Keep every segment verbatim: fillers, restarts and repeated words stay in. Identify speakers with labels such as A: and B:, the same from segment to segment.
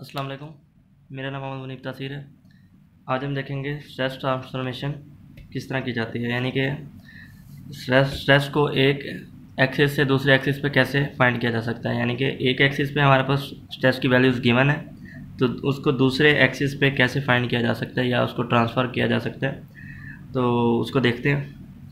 A: अस्सलाम वालेकुम। मेरा नाम मोहम्मद मुनीब तासीर है। आज हम देखेंगे स्ट्रेस ट्रांसफॉर्मेशन किस तरह की जाती है, यानी कि स्ट्रेस स्ट्रेस को एक एक्सिस से दूसरे एक्सिस पे कैसे फाइंड किया जा सकता है। यानी कि एक एक्सिस पे हमारे पास स्ट्रेस की वैल्यूज़ गिवन है, तो उसको दूसरे एक्सिस पे कैसे फाइंड किया जा सकता है या उसको ट्रांसफ़र किया जा सकता है। तो उसको देखते हैं।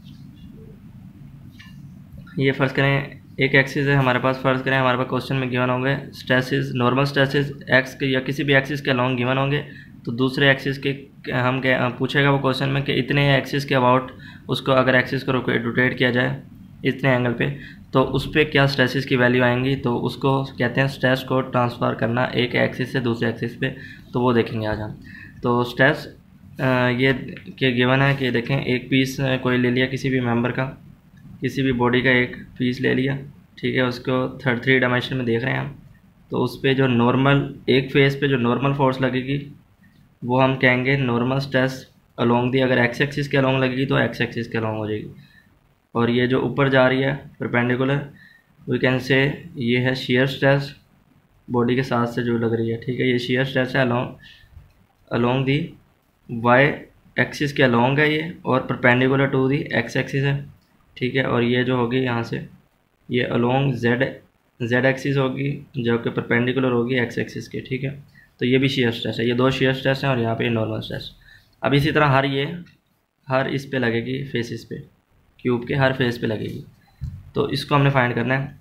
A: ये फ़र्ज़ करें एक एक्सिस है हमारे पास, फ़र्ज़ करें हमारे पास क्वेश्चन में गिवन होंगे स्ट्रेसेस, नॉर्मल स्ट्रेसेस एक्स के या किसी भी एक्सिस के अलोंग गिवन होंगे। तो दूसरे एक्सिस के हम क्या पूछेगा वो क्वेश्चन में कि इतने एक्सिस के अबाउट उसको अगर एक्सिस को रोटेट किया जाए इतने एंगल पे, तो उस पर क्या स्ट्रेसेस की वैल्यू आएंगी। तो उसको कहते हैं स्ट्रेस को ट्रांसफ़र करना एक एक्सिस से दूसरे एक्सिस पे। तो वो देखेंगे आज हम। तो स्ट्रेस ये के गिवन है कि देखें एक पीस कोई ले लिया किसी भी मेंबर का, किसी भी बॉडी का एक पीस ले लिया, ठीक है, उसको थर्ड थ्री डायमेंशन में देख रहे हैं हम। तो उस पर जो नॉर्मल एक फेस पे जो नॉर्मल फोर्स लगेगी वो हम कहेंगे नॉर्मल स्ट्रेस अलोंग दी। अगर एक्स एक्सिस के अलोंग लगेगी तो एक्स एक्सिस के अलोंग हो जाएगी। और ये जो ऊपर जा रही है परपेंडिकुलर, वी कैन से ये है शेयर स्ट्रेस, बॉडी के साथ से जो लग रही है, ठीक है, ये शेयर स्ट्रेस है along along the y axis के अलोंग है ये, और perpendicular to the x axis है, ठीक है। और ये जो होगी यहाँ से ये अलोंग जेड जेड एक्सिस होगी जो कि परपेंडिकुलर होगी एक्स एक्सिस के, ठीक है। तो ये भी शेयर स्ट्रेस है, ये दो शेयर स्ट्रेस हैं और यहाँ पे नॉर्मल स्ट्रेस। अब इसी तरह हर ये हर इस पे लगेगी, फेसिस पे, क्यूब के हर फेस पे लगेगी। तो इसको हमने फाइंड करना है।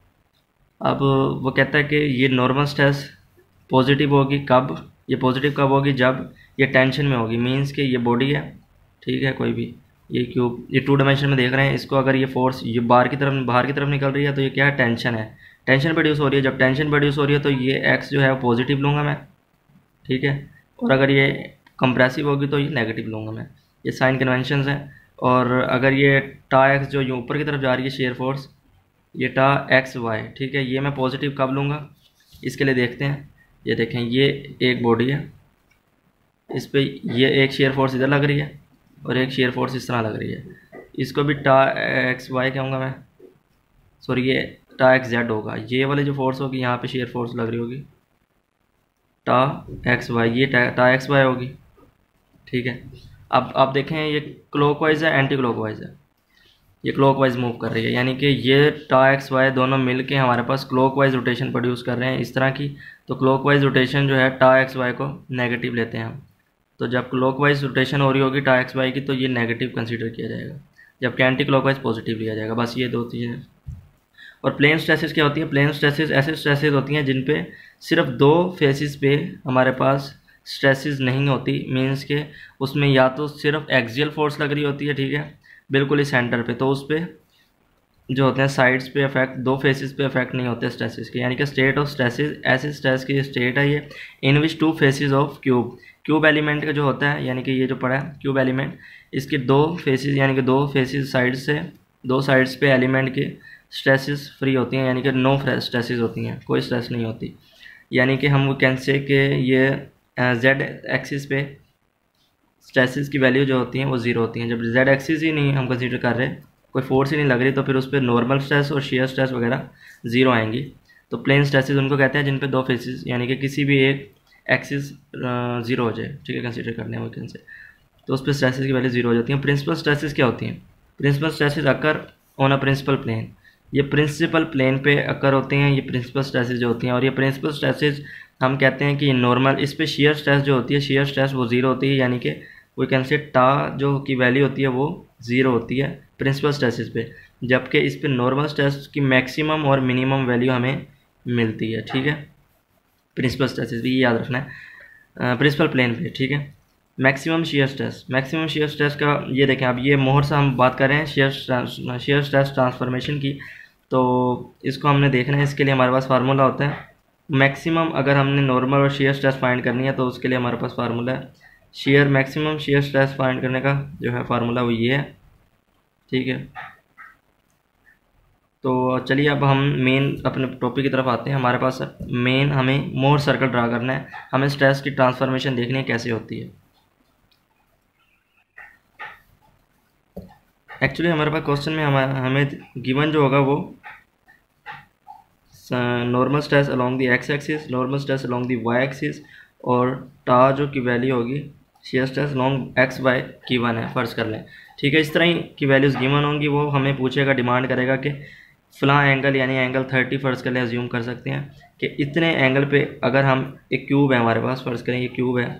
A: अब वो कहता है कि ये नॉर्मल स्ट्रेस पॉजिटिव होगी कब, ये पॉजिटिव कब होगी जब ये टेंशन में होगी। मीन्स कि ये बॉडी है, ठीक है, कोई भी ये क्यूब ये टू डायमेंशन में देख रहे हैं इसको, अगर ये फोर्स ये बाहर की तरफ बाहर की तरफ निकल रही है तो ये क्या है, टेंशन है, टेंशन प्रोड्यूस हो रही है। जब टेंशन प्रोड्यूस हो रही है तो ये एक्स जो है वो पॉजिटिव लूँगा मैं, ठीक है। और अगर ये कंप्रेसिव होगी तो ये नेगेटिव लूँगा मैं। ये साइन कन्वेंशन है। और अगर ये टा एक्स जो ये ऊपर की तरफ जा रही है शेयर फोर्स, ये टा एक्स वाई, ठीक है, ये मैं पॉजिटिव कब लूँगा इसके लिए देखते हैं। ये देखें ये एक बॉडी है, इस पर ये एक शेयर फोर्स इधर लग रही है और एक शेयर फोर्स इस तरह लग रही है। इसको भी टा एक्स वाई कहूँगा मैं, सॉरी ये टा एक्स जेड होगा। ये वाली जो फोर्स होगी यहाँ पे शेयर फोर्स लग रही होगी टा एक्स वाई, ये टा एक्स वाई होगी, ठीक है। अब आप देखें ये क्लॉकवाइज है एंटी क्लॉकवाइज है, ये क्लॉकवाइज मूव कर रही है, यानी कि ये टा एक्स वाई दोनों मिलके हमारे पास क्लॉकवाइज रोटेशन प्रोड्यूस कर रहे हैं इस तरह की। तो क्लॉकवाइज रोटेशन जो है टा एक्स वाई को नेगेटिव लेते हैं हम। तो जब क्लॉकवाइज रोटेशन हो रही होगी टा एक्स वाई की तो ये नेगेटिव कंसीडर किया जाएगा, जबकि एंटी क्लॉकवाइज पॉजिटिव लिया जाएगा। बस ये दो चीज़ें। और प्लेन स्ट्रेसेस क्या होती है, प्लेन स्ट्रेसेस ऐसे स्ट्रेसेस होती हैं जिन पे सिर्फ दो फेसिस पे हमारे पास स्ट्रेसेस नहीं होती। मीन्स के उसमें या तो सिर्फ एक्सियल फोर्स लग रही होती है, ठीक है, बिल्कुल ही सेंटर पे, तो उस पर जो होते हैं साइड्स पे इफेक्ट, दो फेसिस पे इफेक्ट नहीं होते स्ट्रेसेस के। यानी कि स्टेट ऑफ स्ट्रेसेस ऐसे स्ट्रेस की स्टेट है ये in which two faces of cube, cube element का जो होता है, यानी कि ये जो पड़ा है क्यूब एलिमेंट, इसके दो फेसिस यानी कि दो फेसिस साइड से दो साइड्स पे एलिमेंट की स्ट्रेसेस फ्री होती हैं, यानी कि नो स्ट्रेसेस होती हैं, कोई स्ट्रेस नहीं होती। यानी कि हम कैन से कि ये जेड एक्सिस पे स्ट्रेसेस की वैल्यू जो होती हैं वो ज़ीरो होती हैं। जब जेड एक्सिस ही नहीं हम कंसीडर कर रहे, कोई फोर्स ही नहीं लग रही, तो फिर उस पर नॉर्मल स्ट्रेस और शेयर स्ट्रेस वगैरह ज़ीरो आएंगी। तो प्लेन स्ट्रेसेस उनको कहते हैं जिन पे दो फेसिस यानी कि किसी भी एक एक्सिस ज़ीरो हो जाए, ठीक है, कंसीडर करने वो कैन से, तो उस पर स्ट्रेसेस की वैल्यू ज़ीरो हो जाती हैं। प्रिंसिपल स्ट्रेसेस क्या होती हैं, principal stresses occur on a principal plane, ये प्रिंसिपल प्लेन पे अकर होते हैं ये प्रिंसिपल स्ट्रेसेस जो होती हैं। और ये प्रिंसिपल स्ट्रेसेस हम कहते हैं कि नॉर्मल, इस पे शेयर स्ट्रेस जो होती है, शेयर स्ट्रेस वो ज़ीरो होती है, यानी कि वी कैन से टा जो की वैल्यू होती है वो ज़ीरो होती है प्रिंसिपल स्ट्रेसेस पे, जबकि इस पे नॉर्मल स्ट्रेस की मैक्सिमम और मिनिमम वैल्यू हमें मिलती है, ठीक है। प्रिंसिपल स्ट्रेसेस भी याद रखना है प्रिंसिपल प्लेन पे, ठीक है। Maximum shear stress, maximum shear stress का ये देखें, अब ये मोहर से हम बात कर रहे हैं शेयर शेयर स्ट्रेस ट्रांसफॉर्मेशन की। तो इसको हमने देखना है, इसके लिए हमारे पास फार्मूला होता है मैक्सिमम। अगर हमने नॉर्मल और शेयर स्ट्रेस फाइंड करनी है तो उसके लिए हमारे पास फार्मूला है shear maximum shear stress find करने का जो है फार्मूला वो ये है, ठीक है। तो चलिए अब हम मेन अपने टॉपिक की तरफ आते हैं। हमारे पास मेन हमें मोहर सर्कल ड्रा करना है, हमें स्ट्रेस की ट्रांसफॉर्मेशन देखनी है कैसे होती है। एक्चुअली हमारे पास क्वेश्चन में हमें हमें गिवन जो होगा वो normal stress along the x axis, normal stress along the y axis, और टा जो की वैल्यू होगी shear stress along x y की वन है, फ़र्ज़ कर लें। ठीक है, इस तरह ही की वैल्यूज़ गिवन होंगी। वो हमें पूछेगा, डिमांड करेगा कि फ़लाँ एंगल यानी एंगल थर्टी फ़र्ज़ कर लें, अज्यूम कर सकते हैं कि इतने एंगल पे अगर हम एक क्यूब है हमारे पास, फ़र्ज़ करें ये क्यूब है,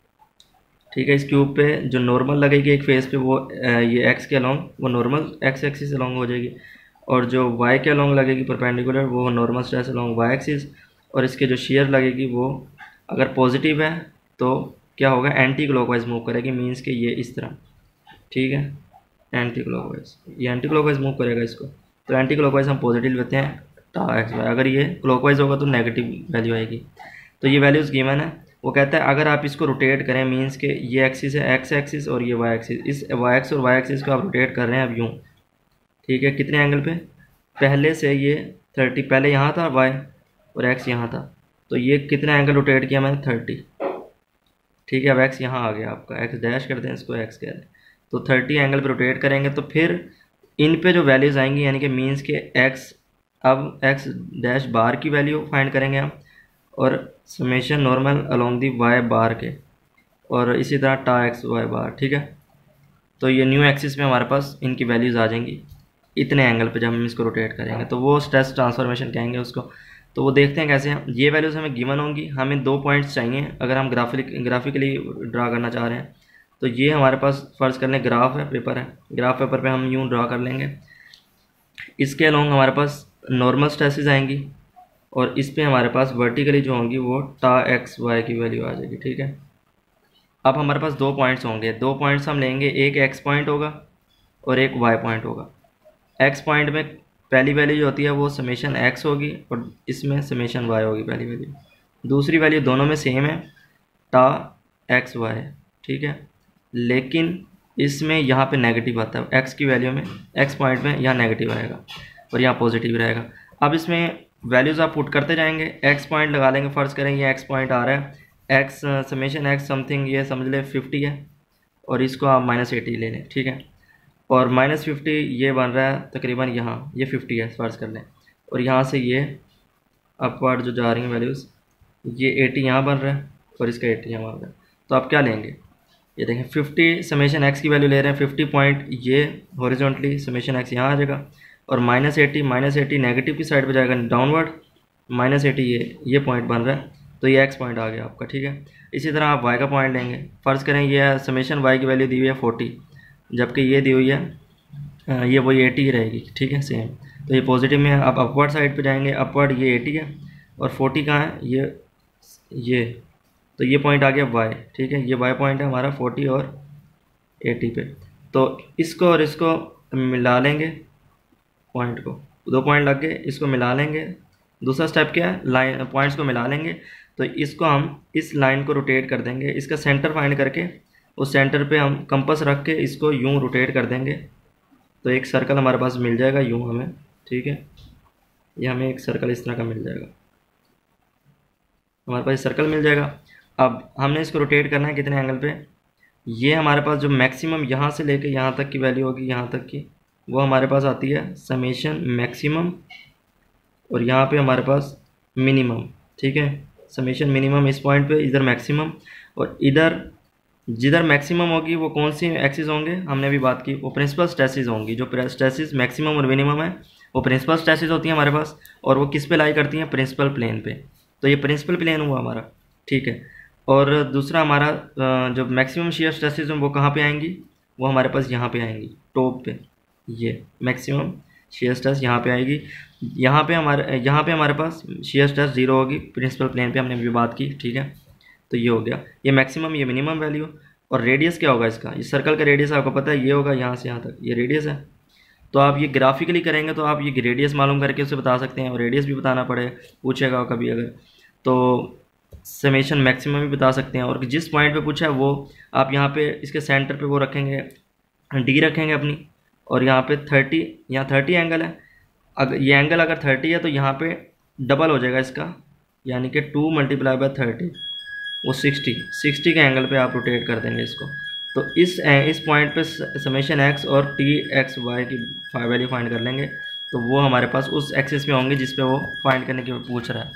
A: ठीक है, इस क्यूब पे जो नॉर्मल लगेगी एक फेस पे वो ये एक्स के अलोंग वो नॉर्मल एक्स एक्सिस अलोंग हो जाएगी, और जो वाई के अलोंग लगेगी परपेंडिकुलर वो normal stress along y axis, और इसके जो शेयर लगेगी वो अगर पॉजिटिव है तो क्या होगा, एंटी क्लॉकवाइज मूव करेगी, मीन्स कि ये इस तरह, ठीक है, एंटी क्लॉकवाइज, ये एंटी क्लॉकवाइज मूव करेगा इसको। तो एंटी क्लॉकवाइज हम पॉजिटिव लेते हैं टा एक्स वाई, अगर ये क्लॉकवाइज होगा तो नेगेटिव वैल्यू आएगी। तो ये वैल्यूज़ गिवन है। वो कहता है अगर आप इसको रोटेट करें, मीन्स के ये एक्सिस है एक्स एक्सिस और ये वाई एक्सिस, इस वाई एक्स और वाई एक्सिस को आप रोटेट कर रहे हैं अब यूँ, ठीक है, कितने एंगल पे, पहले से ये थर्टी, पहले यहाँ था वाई और एक्स यहाँ था, तो ये कितना एंगल रोटेट किया मैंने, थर्टी, ठीक है। अब एक्स यहाँ आ गया आपका, एक्स डैश करते हैं इसको, एक्स कह रहे हैं, तो थर्टी एंगल पे रोटेट करेंगे तो फिर इन पे जो वैल्यूज़ आएंगी, यानी कि मीन्स के एक्स, अब एक्स डैश बार की वैल्यू फाइंड करेंगे हम, और summation normal along the y bar के, और इसी तरह टा एक्स वाई बार, ठीक है। तो ये न्यू एक्सिस में हमारे पास इनकी वैल्यूज़ आ जाएंगी इतने एंगल पे जब हम इसको रोटेट करेंगे, तो वो स्ट्रेस ट्रांसफॉर्मेशन कहेंगे उसको। तो वो देखते हैं कैसे हैं। ये वैल्यूज़ हमें गिवन होंगी, हमें दो पॉइंट्स चाहिए अगर हम ग्राफिक ग्राफिकली ड्रा करना चाह रहे हैं। तो ये हमारे पास फ़र्ज़ कर लें ग्राफ है, पेपर है, ग्राफ पेपर पे हम यूँ ड्रा कर लेंगे। इसके अलोंग हमारे पास नॉर्मल स्ट्रेसेस आएंगी, और इस पे हमारे पास वर्टिकली जो होंगी वो टा एक्स वाई की वैल्यू आ जाएगी, ठीक है। अब हमारे पास दो पॉइंट्स होंगे, दो पॉइंट्स हम लेंगे, एक एक्स पॉइंट होगा और एक वाई पॉइंट होगा। एक्स पॉइंट में पहली वैल्यू जो होती है वो समेशन एक्स होगी, और इसमें समेशन वाई होगी पहली वैल्यू। दूसरी वैल्यू दोनों में सेम है, टा एक्स वाई, ठीक है, लेकिन इसमें यहाँ पे नेगेटिव आता है, एक्स की वैल्यू में, एक्स पॉइंट में यहाँ नेगेटिव आएगा और यहाँ पॉजिटिव रहेगा। अब इसमें वैल्यूज़ आप पुट करते जाएंगे, एक्स पॉइंट लगा लेंगे, फ़र्ज़ करें ये एक्स पॉइंट आ रहा है, एक्स समेशन एक्स समथिंग ये समझ ले फिफ्टी है, और इसको आप माइनस एटी ले लें, ठीक है, और माइनस फिफ्टी ये बन रहा है तकरीबन यहाँ, ये फिफ्टी है फ़र्ज़ कर लें, और यहाँ से ये अपवर्ड जो जा रही हैं वैल्यूज़, ये एटी यहाँ बन रहा है और इसका एटी यहाँ बन रहा है। तो आप क्या लेंगे, ये देखें फिफ्टी समेशन एक्स की वैल्यू ले रहे हैं, फिफ्टी पॉइंट ये हॉरिजॉन्टली समेशन एक्स यहाँ आ जाएगा, और minus eighty, minus eighty negative की साइड पे जाएगा डाउनवर्ड, माइनस एटी ये ये पॉइंट बन रहा है, तो ये एक्स पॉइंट आ गया आपका, ठीक है। इसी तरह आप वाई का पॉइंट लेंगे, फ़र्ज़ करें ये समेशन वाई की वैल्यू दी हुई है फोर्टी, जबकि ये दी हुई है ये वही एटी ही रहेगी, ठीक है, सेम। तो ये पॉजिटिव में है, आप अपवर्ड साइड पे जाएंगे, अपवर्ड ये एटी है और फोर्टी कहाँ है, ये ये तो ये पॉइंट आ गया वाई, ठीक है, ये वाई पॉइंट है हमारा फोर्टी और एटी पे। तो इसको और इसको मिला लेंगे, पॉइंट को, दो पॉइंट लग गए, इसको मिला लेंगे। दूसरा स्टेप क्या है, लाइन पॉइंट्स को मिला लेंगे, तो इसको हम इस लाइन को रोटेट कर देंगे, इसका सेंटर फाइंड करके उस सेंटर पे हम कंपास रख के इसको यूं रोटेट कर देंगे, तो एक सर्कल हमारे पास मिल जाएगा यूं हमें, ठीक है, ये हमें एक सर्कल इस तरह का मिल जाएगा, हमारे पास सर्कल मिल जाएगा। अब हमने इसको रोटेट करना है कितने एंगल पे, ये हमारे पास जो मैक्सिमम यहाँ से लेके यहाँ तक की वैल्यू होगी, यहाँ तक की, वो हमारे पास आती है समेशन मैक्सिमम, और यहाँ पे हमारे पास मिनिमम, ठीक है, समेशन मिनिमम इस पॉइंट पे, इधर मैक्सिमम, और इधर जिधर मैक्सिमम होगी वो कौन सी एक्सिस होंगे, हमने अभी बात की, वो प्रिंसिपल स्ट्रेसेस होंगी। जो स्ट्रेसेस मैक्सिमम और मिनिमम है वो प्रिंसिपल स्ट्रेसेस होती हैं हमारे पास, और वो किस पे लाई करती हैं, प्रिंसिपल प्लेन पे। तो ये प्रिंसिपल प्लेन हुआ हमारा, ठीक है। और दूसरा हमारा जो मैक्सिमम शियर स्ट्रेसेस हैं वो कहाँ पे आएंगी, वो हमारे पास यहाँ पे आएंगी, टॉप पे, ये मैक्सिमम शियर स्ट्रेस यहाँ पे आएगी। यहाँ पे हमारे यहाँ पे हमारे पास शियर स्ट्रेस जीरो होगी, प्रिंसिपल प्लेन पे हमने अभी बात की, ठीक है। तो ये हो गया, ये मैक्सिमम, ये मिनिमम वैल्यू। और रेडियस क्या होगा इसका, ये सर्कल का रेडियस आपको पता है, ये होगा यहाँ से यहाँ तक, ये रेडियस है। तो आप ये ग्राफिकली करेंगे तो आप ये रेडियस मालूम करके उसे बता सकते हैं, और रेडियस भी बताना पड़े पूछेगा कभी अगर, तो समेशन मैक्सिमम भी बता सकते हैं। और जिस पॉइंट पे पूछा है वो आप यहाँ पे इसके सेंटर पे वो रखेंगे, डी रखेंगे अपनी, और यहाँ पे थर्टी, यहाँ थर्टी एंगल है, अगर ये एंगल अगर थर्टी है तो यहाँ पे डबल हो जाएगा इसका, यानी कि टू मल्टीप्लाई बाय थर्टी, वो सिक्सटी, सिक्सटी के एंगल पे आप रोटेट कर देंगे इसको। तो इस इस पॉइंट पे समेशन एक्स और टी एक्स वाई की वैल्यू फाइंड कर लेंगे, तो वो हमारे पास उस एक्सिस पे होंगे जिस पे वो फाइंड करने की पूछ रहा है।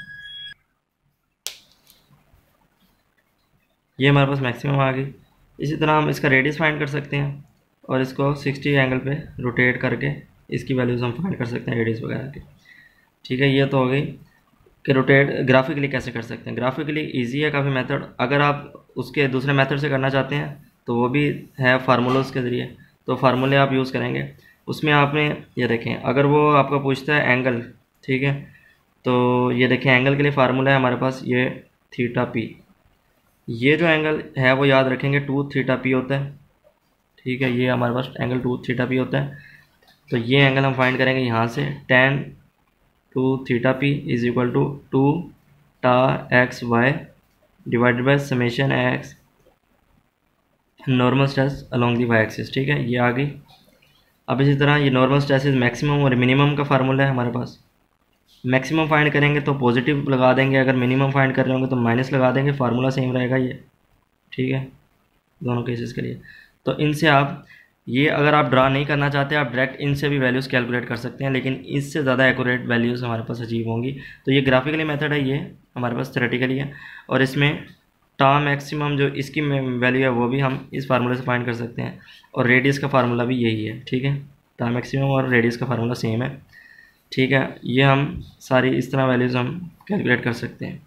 A: ये हमारे पास मैक्सिमम आ गई। इसी तरह हम इसका रेडियस फाइंड कर सकते हैं और इसको सिक्सटी एंगल पे रोटेट करके इसकी वैल्यूज़ हम फाइंड कर सकते हैं रेडियस वगैरह की। ठीक है, ये तो हो गई कि रोटेट ग्राफिकली कैसे कर सकते हैं। ग्राफिकली इजी है काफ़ी मेथड। अगर आप उसके दूसरे मेथड से करना चाहते हैं तो वो भी है फार्मूलोज के ज़रिए, तो फार्मूले आप यूज़ करेंगे। उसमें आपने ये देखें, अगर वो आपका पूछता है एंगल, ठीक है, तो ये देखें एंगल के लिए फार्मूला है हमारे पास ये थीटा पी। ये जो एंगल है वो याद रखेंगे टू थीटा पी होता है। ठीक है, ये हमारे पास एंगल टू थीटा पी होता है। तो ये एंगल हम फाइंड करेंगे यहाँ से, tan two theta p is equal to two टा x y divided by summation x normal stress along the y axis. ठीक है, ये आ गई। अब इसी तरह ये नॉर्मल स्ट्रेस इज मैक्सिमम और मिनिमम का फार्मूला है हमारे पास। मैक्सिमम फाइंड करेंगे तो पॉजिटिव लगा देंगे, अगर मिनिमम फाइंड कर रहे होंगे तो माइनस लगा देंगे, फार्मूला सेम रहेगा ये। ठीक है, दोनों केसेस के लिए। तो इनसे आप ये अगर आप ड्रा नहीं करना चाहते आप डायरेक्ट इनसे भी वैल्यूज़ कैलकुलेट कर सकते हैं, लेकिन इससे ज़्यादा एक्यूरेट वैल्यूज़ हमारे पास अचीव होंगी। तो ये ग्राफिकली मेथड है, ये हमारे पास थ्योरेटिकली है। और इसमें टा मैक्सिमम जो इसकी वैल्यू है वो भी हम इस फार्मूले से फाइंड कर सकते हैं, और रेडियस का फार्मूला भी यही है। ठीक है, टा मैक्सिमम और रेडियस का फार्मूला सेम है। ठीक है, ये हम सारी इस तरह वैल्यूज़ हम कैलकुलेट कर सकते हैं।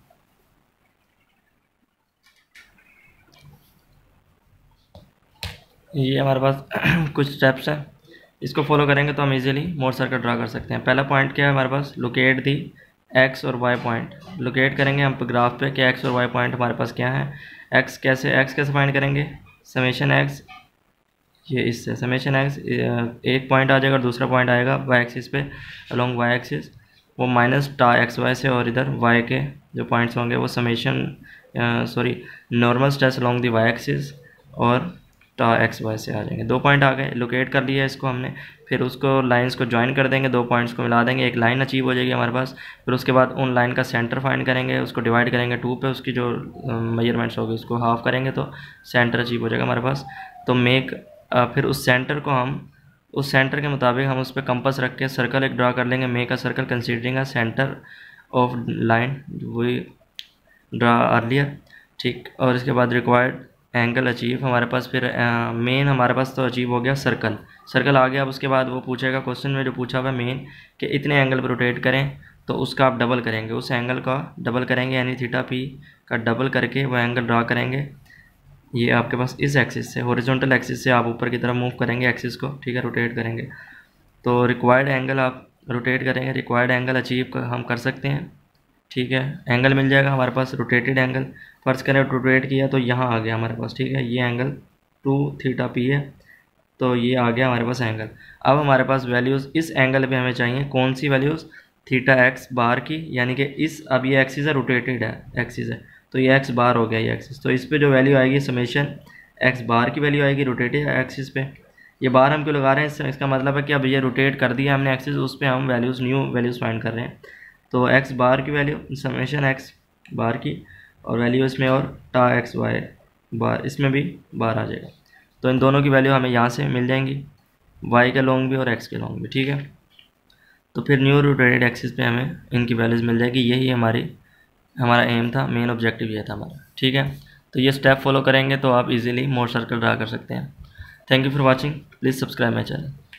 A: ये हमारे पास कुछ स्टेप्स हैं, इसको फॉलो करेंगे तो हम इजीली मोर सर्कल ड्रा कर सकते हैं। पहला पॉइंट क्या है हमारे पास, लोकेट दी एक्स और वाई पॉइंट। लोकेट करेंगे हम ग्राफ पे कि एक्स और वाई पॉइंट हमारे पास क्या है। एक्स कैसे एक्स कैसे फाइंड करेंगे, समेशन एक्स, ये इससे समेशन एक्स एक पॉइंट आ जाएगा और दूसरा पॉइंट आएगा वाई एक्सिस पे अलोंग वाई एक्सिस, वो माइनस टा एक्स वाई से, और इधर वाई के जो पॉइंट्स होंगे वो summation sorry normal stress along the y axis और टा एक्स वाई से आ जाएंगे। दो पॉइंट आ गए, लोकेट कर लिया इसको हमने। फिर उसको लाइंस को ज्वाइन कर देंगे, दो पॉइंट्स को मिला देंगे, एक लाइन अचीव हो जाएगी हमारे पास। फिर उसके बाद उन लाइन का सेंटर फाइंड करेंगे, उसको डिवाइड करेंगे टू पे, उसकी जो मेजरमेंट्स होगी उसको हाफ करेंगे तो सेंटर अचीव हो जाएगा हमारे पास। तो मेक फिर उस सेंटर को हम उस सेंटर के मुताबिक हम उस पर कंपास रख के सर्कल एक ड्रा कर लेंगे। Make a circle considering a centre of line, वही ड्रा अर्लियर। ठीक, और इसके बाद रिक्वायर्ड एंगल अचीव हमारे पास। फिर मेन हमारे पास तो अचीव हो गया सर्कल, सर्कल आ गया। अब उसके बाद वो पूछेगा क्वेश्चन में जो पूछा हुआ मेन कि इतने एंगल पर रोटेट करें, तो उसका आप डबल करेंगे, उस एंगल का डबल करेंगे, यानी थीटा पी का डबल करके वो एंगल ड्रा करेंगे। ये आपके पास इस एक्सिस से, हॉरिजॉन्टल एक्सिस से आप ऊपर की तरफ मूव करेंगे एक्सिस को। ठीक है, रोटेट करेंगे तो रिक्वायर्ड एंगल आप रोटेट करेंगे, रिक्वायर्ड एंगल अचीव हम कर सकते हैं। ठीक है, एंगल मिल जाएगा हमारे पास रोटेटेड एंगल। फर्स्ट करें रोटेट किया तो यहाँ आ गया हमारे पास। ठीक है, ये एंगल टू थीटा पी है, तो ये आ गया हमारे पास एंगल। अब हमारे पास वैल्यूज़ इस एंगल पे हमें चाहिए, कौन सी वैल्यूज़, थीटा एक्स बार की, यानी कि इस अब ये एक्सिस है, रोटेटेड है एक्सिस है, तो ये एक्स बार हो गया ये एक्सिस। तो इस पर जो वैल्यू आएगी समेशन एक्स बार की वैल्यू आएगी रोटेटेड एक्सिस पे। ये बार हम क्यों लगा रहे हैं, इसका मतलब है कि अब ये रोटेट कर दिया हमने एक्सिस, उस पर हम वैल्यूज़ न्यू वैल्यूज़ फाइंड कर रहे हैं। तो एक्स बार की वैल्यू समेशन एक्स बार की, और वैल्यू इसमें और टा एक्स वाई बार, इसमें भी बार आ जाएगा। तो इन दोनों की वैल्यू हमें यहाँ से मिल जाएंगी, वाई के लॉन्ग भी और एक्स के लॉन्ग भी। ठीक है, तो फिर न्यू रोटेटेड एक्सिस पे हमें इनकी वैल्यूज़ मिल जाएगी। यही हमारी हमारा एम था, मेन ऑब्जेक्टिव ये था हमारा। ठीक है, तो ये स्टेप फॉलो करेंगे तो आप इजीली मोर सर्कल ड्रा कर सकते हैं। Thank you for watching, please subscribe my channel.